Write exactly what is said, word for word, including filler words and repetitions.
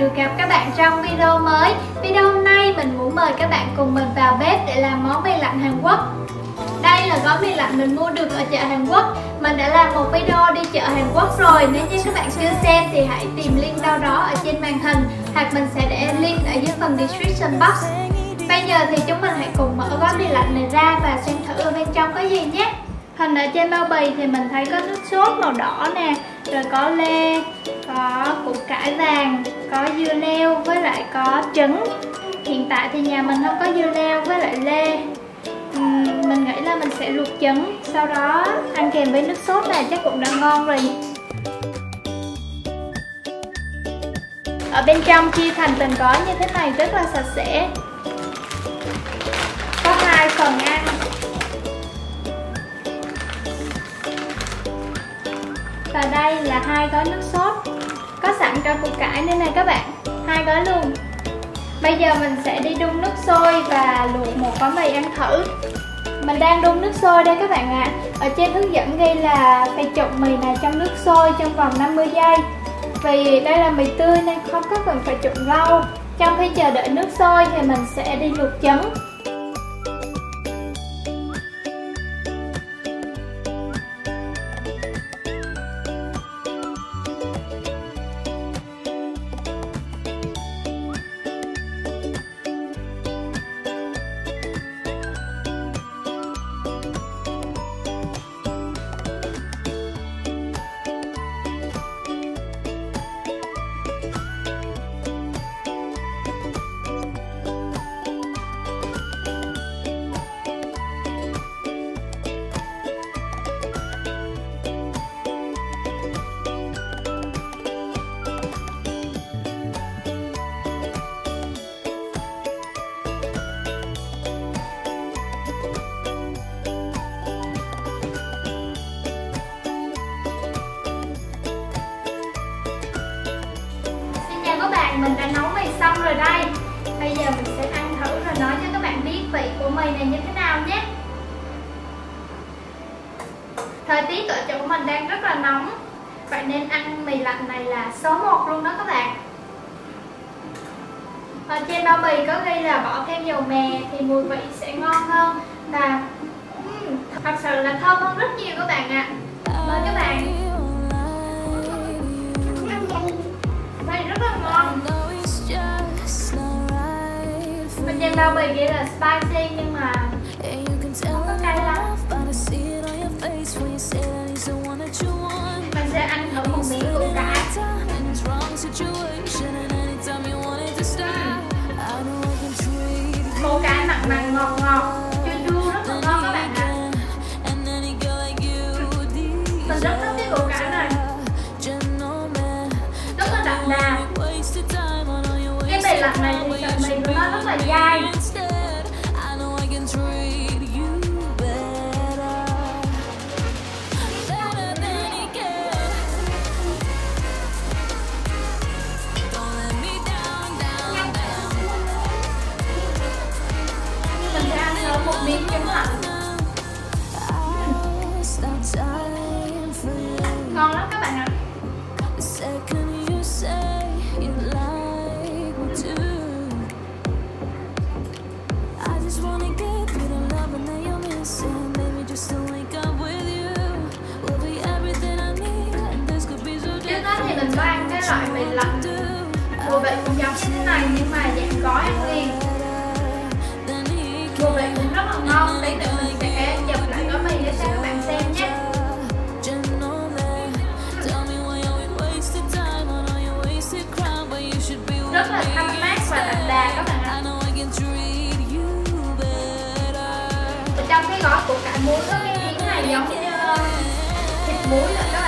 được gặp các bạn trong video mới. Video hôm nay mình muốn mời các bạn cùng mình vào bếp để làm món mì lạnh Hàn Quốc. Đây là gói mì lạnh mình mua được ở chợ Hàn Quốc. Mình đã làm một video đi chợ Hàn Quốc rồi. Nếu như các bạn chưa xem thì hãy tìm link đâu đó ở trên màn hình, hoặc mình sẽ để link ở dưới phần description box. Bây giờ thì chúng mình hãy cùng mở gói mì lạnh này ra và xem thử ở bên trong có gì nhé. Hình ở trên bao bì thì mình thấy có nước sốt màu đỏ nè, rồi có lê, có củ cải vàng, có dưa leo với lại có trứng. Hiện tại thì nhà mình không có dưa leo với lại lê. uhm, Mình nghĩ là mình sẽ luộc trứng, sau đó ăn kèm với nước sốt này chắc cũng đã ngon rồi. Ở bên trong chia thành từng gói như thế này rất là sạch sẽ. Có hai phần ăn. Và đây là hai gói nước sốt, có sẵn cả củ cải nữa này các bạn, hai gói luôn. Bây giờ mình sẽ đi đun nước sôi và luộc một gói mì ăn thử. Mình đang đun nước sôi đây các bạn ạ. À. Ở trên hướng dẫn ghi là phải trộn mì này trong nước sôi trong vòng năm mươi giây. Vì đây là mì tươi nên không có cần phải trộn lâu. Trong khi chờ đợi nước sôi thì mình sẽ đi luộc trứng. Mình đã nấu mì xong rồi đây. Bây giờ mình sẽ ăn thử rồi nói cho các bạn biết vị của mì này như thế nào nhé. Thời tiết ở chỗ mình đang rất là nóng, vậy nên ăn mì lạnh này là số một luôn đó các bạn. Ở trên bao bì có ghi là bỏ thêm dầu mè thì mùi vị sẽ ngon hơn. Và um, thật sự là thơm hơn rất nhiều các bạn ạ. À. Mời các bạn. Đây rất là ngon. Bên trên bao bì ghi là spicy nhưng mà không có cay lắm. Mình sẽ ăn thử một miếng củ cải. Củ cải mặn mặn ngọt ngọt, chua chua rất là ngon các bạn ạ. Mình rất thích cái củ cải này, rất là đậm đà. Cái mì lạnh này thì sợi mì của nó rất là dai. Mình sẽ ăn thử một miếng trứng lạnh. Ngon lắm các bạn ạ. Mình có ăn cái loại mì lạnh mùi vị cũng giống như thế này nhưng mà dạng gói ăn liền. Mùi vị cũng rất là ngon. Tí nữa mình sẽ chụp lại gói mì để cho các bạn xem nhé. Rất là thanh mát và đậm đà các bạn ạ. Ở trong cái gói của cải muối có cái miếng này giống như thịt muối nữa đó